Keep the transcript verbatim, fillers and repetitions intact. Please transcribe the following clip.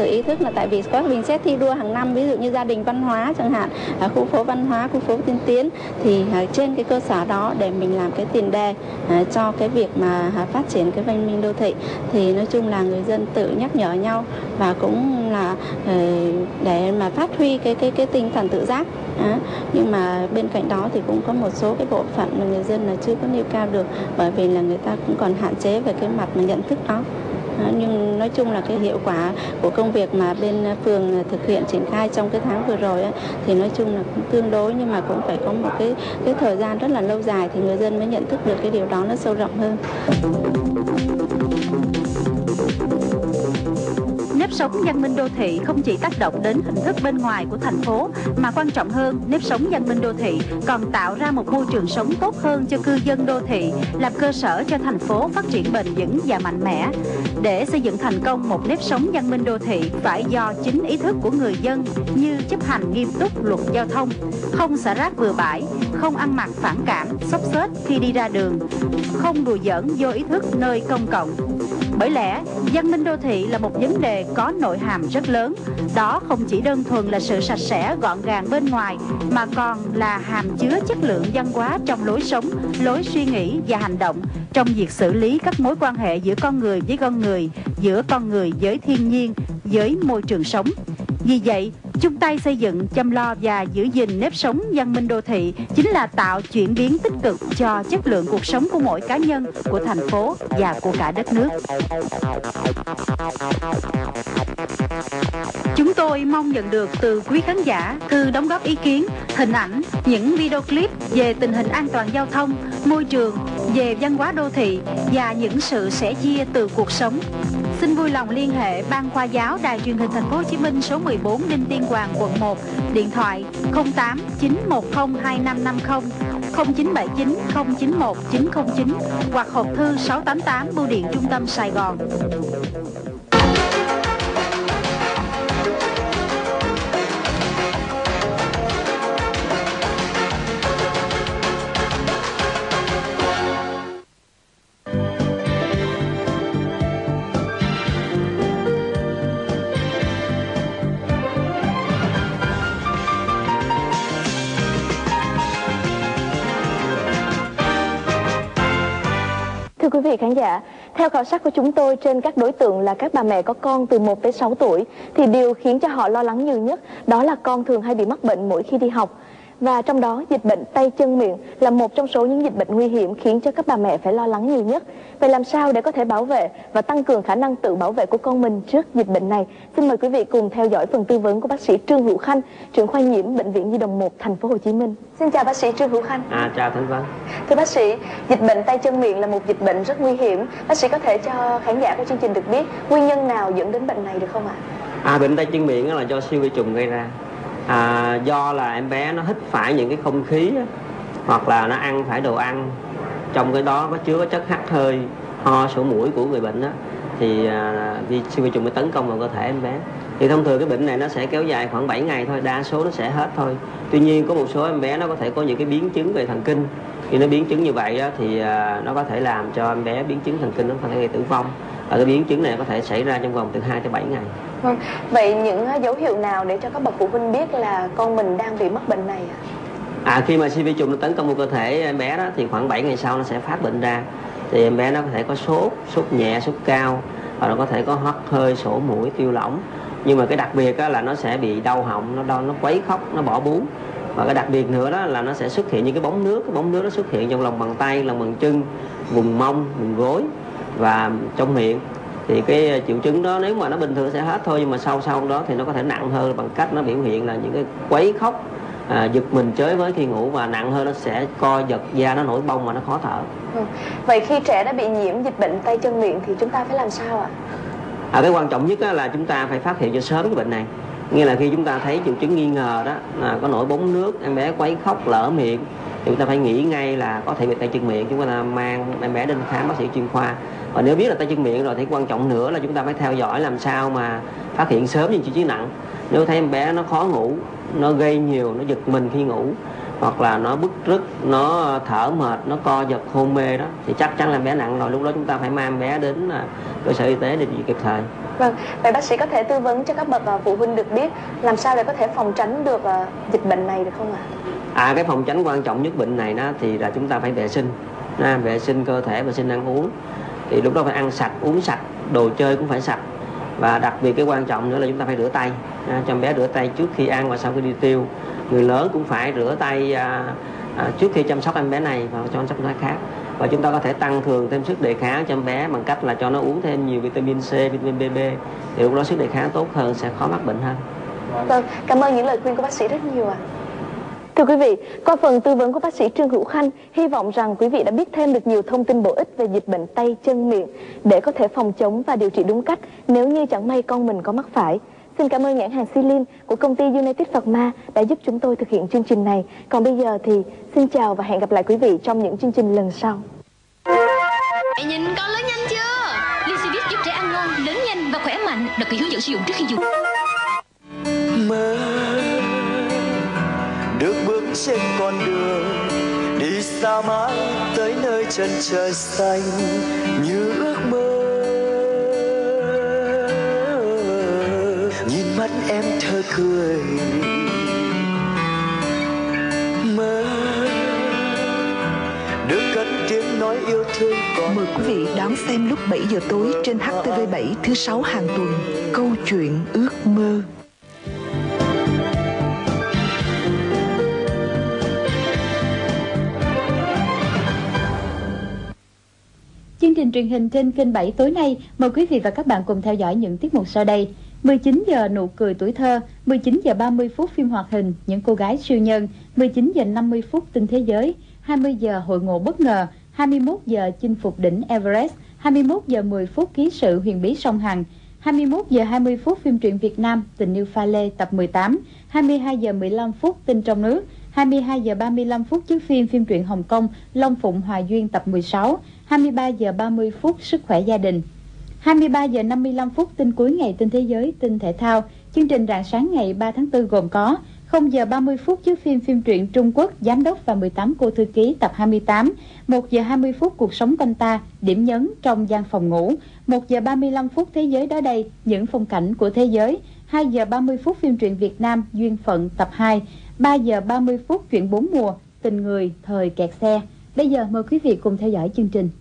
tự ý thức, là tại vì có bình xét thi đua hàng năm, ví dụ như gia đình văn hóa chẳng hạn, à, khu phố văn hóa, khu phố tiên tiến, thì à, trên cái cơ sở đó để mình làm cái tiền đề à, cho cái việc mà à, phát triển cái văn minh đô thị, thì nói chung là người dân tự nhắc nhở nhau và cũng là à, để mà phát huy cái cái cái tinh thần tự giác. À, nhưng mà bên cạnh đó thì cũng có một số cái bộ phận mà người dân là chưa có nêu cao được, bởi vì là người ta cũng còn hạn chế về cái mặt mà nhận thức đó. À, nhưng nói chung là cái hiệu quả của công việc mà bên phường thực hiện triển khai trong cái tháng vừa rồi á, thì nói chung là cũng tương đối, nhưng mà cũng phải có một cái cái thời gian rất là lâu dài thì người dân mới nhận thức được cái điều đó nó sâu rộng hơn. Nếp sống văn minh đô thị không chỉ tác động đến hình thức bên ngoài của thành phố, mà quan trọng hơn, nếp sống văn minh đô thị còn tạo ra một môi trường sống tốt hơn cho cư dân đô thị, làm cơ sở cho thành phố phát triển bền vững và mạnh mẽ. Để xây dựng thành công một nếp sống văn minh đô thị phải do chính ý thức của người dân, như chấp hành nghiêm túc luật giao thông, không xả rác bừa bãi, không ăn mặc phản cảm, xốc xếch khi đi ra đường, không đùa giỡn vô ý thức nơi công cộng. Bởi lẽ, văn minh đô thị là một vấn đề có nội hàm rất lớn. Đó không chỉ đơn thuần là sự sạch sẽ gọn gàng bên ngoài, mà còn là hàm chứa chất lượng văn hóa trong lối sống, lối suy nghĩ và hành động, trong việc xử lý các mối quan hệ giữa con người với con người, giữa con người với thiên nhiên, với môi trường sống. Vì vậy, chung tay xây dựng, chăm lo và giữ gìn nếp sống văn minh đô thị chính là tạo chuyển biến tích cực cho chất lượng cuộc sống của mỗi cá nhân, của thành phố và của cả đất nước. Chúng tôi mong nhận được từ quý khán giả thư đóng góp ý kiến, hình ảnh, những video clip về tình hình an toàn giao thông, môi trường, về văn hóa đô thị và những sự sẻ chia từ cuộc sống. Xin vui lòng liên hệ Ban Khoa giáo Đài Truyền hình Thành phố Hồ Chí Minh số mười bốn Đinh Tiên Hoàng, quận một, điện thoại không tám chín một không hai năm năm không, không chín bảy chín không chín một chín không chín hoặc hộp thư sáu tám tám Bưu điện Trung tâm Sài Gòn. Thưa quý vị khán giả, theo khảo sát của chúng tôi, trên các đối tượng là các bà mẹ có con từ một tới sáu tuổi, thì điều khiến cho họ lo lắng nhiều nhất đó là con thường hay bị mắc bệnh mỗi khi đi học. Và trong đó, dịch bệnh tay chân miệng là một trong số những dịch bệnh nguy hiểm khiến cho các bà mẹ phải lo lắng nhiều nhất. Vậy làm sao để có thể bảo vệ và tăng cường khả năng tự bảo vệ của con mình trước dịch bệnh này? Xin mời quý vị cùng theo dõi phần tư vấn của bác sĩ Trương Hữu Khanh, trưởng khoa nhiễm Bệnh viện Nhi đồng một Thành phố Hồ Chí Minh. Xin chào bác sĩ Trương Hữu Khanh. À, chào Thanh Vân. Thưa bác sĩ, dịch bệnh tay chân miệng là một dịch bệnh rất nguy hiểm. Bác sĩ có thể cho khán giả của chương trình được biết nguyên nhân nào dẫn đến bệnh này được không ạ? À, bệnh tay chân miệng là do siêu vi trùng gây ra. À, do là em bé nó hít phải những cái không khí á, hoặc là nó ăn phải đồ ăn trong cái đó có chứa chất hắt hơi, ho, sổ mũi của người bệnh á, thì à, vi siêu vi trùng mới tấn công vào cơ thể em bé. Thì thông thường cái bệnh này nó sẽ kéo dài khoảng bảy ngày thôi, đa số nó sẽ hết thôi. Tuy nhiên có một số em bé nó có thể có những cái biến chứng về thần kinh. Khi nó biến chứng như vậy á, thì à, nó có thể làm cho em bé biến chứng thần kinh, nó có thể gây tử vong. Và cái biến chứng này có thể xảy ra trong vòng từ hai tới bảy ngày. Vâng. Vậy những dấu hiệu nào để cho các bậc phụ huynh biết là con mình đang bị mắc bệnh này ạ? À, khi mà siêu vi trùng nó tấn công vào cơ thể em bé đó, thì khoảng bảy ngày sau nó sẽ phát bệnh ra. Thì em bé nó có thể có sốt, sốt nhẹ, sốt cao, và nó có thể có hắt hơi, sổ mũi, tiêu lỏng. Nhưng mà cái đặc biệt á, là nó sẽ bị đau họng, nó đau, nó quấy khóc, nó bỏ bú. Và cái đặc biệt nữa đó là nó sẽ xuất hiện những cái bóng nước, cái bóng nước nó xuất hiện trong lòng bàn tay, lòng bàn chân, vùng mông, vùng gối và trong miệng. Thì cái triệu chứng đó nếu mà nó bình thường sẽ hết thôi, nhưng mà sau sau đó thì nó có thể nặng hơn bằng cách nó biểu hiện là những cái quấy khóc, à, giật mình chới với khi ngủ, và nặng hơn nó sẽ co giật, da nó nổi bong và nó khó thở. Ừ. Vậy khi trẻ đã bị nhiễm dịch bệnh tay chân miệng thì chúng ta phải làm sao ạ? À, cái quan trọng nhất là chúng ta phải phát hiện cho sớm cái bệnh này. Nghĩa là khi chúng ta thấy triệu chứng nghi ngờ đó là có nổi bóng nước, em bé quấy khóc, lở miệng, thì chúng ta phải nghĩ ngay là có thể bị tay chân miệng. Chúng ta mang em bé đến khám bác sĩ chuyên khoa. Và nếu biết là tay chân miệng rồi thì quan trọng nữa là chúng ta phải theo dõi làm sao mà phát hiện sớm những triệu chứng nặng. Nếu thấy em bé nó khó ngủ, nó gây nhiều, nó giật mình khi ngủ, hoặc là nó bứt rứt, nó thở mệt, nó co giật, hôn mê đó, thì chắc chắn là em bé nặng rồi. Lúc đó chúng ta phải mang em bé đến cơ sở y tế để điều trị kịp thời. Vâng, vậy bác sĩ có thể tư vấn cho các bậc uh, phụ huynh được biết làm sao để có thể phòng tránh được uh, dịch bệnh này được không ạ? À, cái phòng tránh quan trọng nhất bệnh này đó thì là chúng ta phải vệ sinh, à, vệ sinh cơ thể, vệ sinh ăn uống. Thì lúc đó phải ăn sạch, uống sạch, đồ chơi cũng phải sạch. Và đặc biệt cái quan trọng nữa là chúng ta phải rửa tay, à, cho em bé rửa tay trước khi ăn và sau khi đi tiêu. Người lớn cũng phải rửa tay à, à, trước khi chăm sóc em bé này và chăm sóc em bé khác. Và chúng ta có thể tăng cường thêm sức đề kháng cho em bé bằng cách là cho nó uống thêm nhiều vitamin C, vitamin B B, thì lúc đó sức đề kháng tốt hơn, sẽ khó mắc bệnh hơn. Vâng, cảm ơn những lời khuyên của bác sĩ rất nhiều ạ. Thưa quý vị, qua phần tư vấn của bác sĩ Trương Hữu Khanh, hy vọng rằng quý vị đã biết thêm được nhiều thông tin bổ ích về dịch bệnh tay chân miệng để có thể phòng chống và điều trị đúng cách nếu như chẳng may con mình có mắc phải. Xin cảm ơn nhãn hàng Silin của công ty United Pharma đã giúp chúng tôi thực hiện chương trình này. Còn bây giờ thì xin chào và hẹn gặp lại quý vị trong những chương trình lần sau. Mẹ nhìn con lớn nhanh chưa? Lycivit giúp trẻ ăn ngon, lớn nhanh và khỏe mạnh. Đọc kỹ hướng dẫn sử dụng trước khi dùng. Mơ được bước trên con đường đi xa mãi tới nơi chân trời xanh như ước mơ. Nhìn mắt em thơ cười, mơ được cất tiếng nói yêu thương con. Mời quý vị đón xem lúc bảy giờ tối trên H T V bảy thứ sáu hàng tuần, câu chuyện ước mơ. Chương trình truyền hình trên kênh bảy tối nay, mời quý vị và các bạn cùng theo dõi những tiết mục sau đây. mười chín giờ nụ cười tuổi thơ, mười chín giờ ba mươi phút phim hoạt hình Những cô gái siêu nhân, mười chín giờ năm mươi phút tin thế giới, hai mươi giờ hội ngộ bất ngờ, hai mươi mốt giờ chinh phục đỉnh Everest, hai mươi mốt giờ mười phút ký sự huyền bí sông Hằng, hai mươi mốt giờ hai mươi phút phim truyện Việt Nam Tình yêu pha lê tập mười tám, hai mươi hai giờ mười lăm phút tin trong nước, hai mươi hai giờ ba mươi lăm phút chiếu phim phim truyện Hồng Kông Long Phụng Hòa Duyên tập mười sáu, hai mươi ba giờ ba mươi phút sức khỏe gia đình, hai mươi ba giờ năm mươi lăm phút tin cuối ngày tin thế giới tin thể thao. Chương trình rạng sáng ngày ba tháng tư gồm có không giờ ba mươi phút chiếu phim phim truyện Trung Quốc Giám đốc và mười tám cô thư ký tập hai mươi tám, một giờ hai mươi phút cuộc sống quanh ta, điểm nhấn trong gian phòng ngủ, một giờ ba mươi lăm phút thế giới đó đây, những phong cảnh của thế giới, hai giờ ba mươi phút phim truyện Việt Nam Duyên phận tập hai, ba giờ ba mươi phút chuyện bốn mùa, tình người thời kẹt xe. Bây giờ mời quý vị cùng theo dõi chương trình.